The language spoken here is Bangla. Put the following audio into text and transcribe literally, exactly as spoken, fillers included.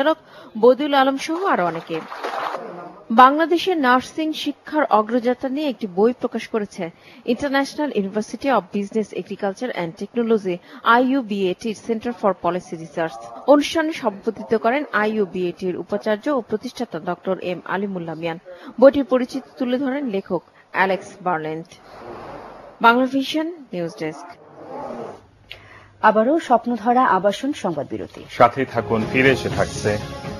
পরিচালক বদিউল আলম সহ আরো অনেকে। বাংলাদেশের নার্সিং শিক্ষার অগ্রযাত্রা নিয়ে একটি বই প্রকাশ করেছে international university of business agriculture and technology আইইউবিএটির সেন্টার ফর পলিসি রিসার্চ। অনুষ্ঠানে সভাপতিত্ব করেন আইইউবিএটির উপাচার্য ও প্রতিষ্ঠাতা ড এম আলিমুল্লাহ মিয়ান। বইটির পরিচিতি তুলে ধরেন লেখক Alex Berland. Bangla vision news desk. আবারও স্বপ্নধরা আবাসন সংবাদ বিরতি। সাথে থাকুন, ফিরে এসে থাকছে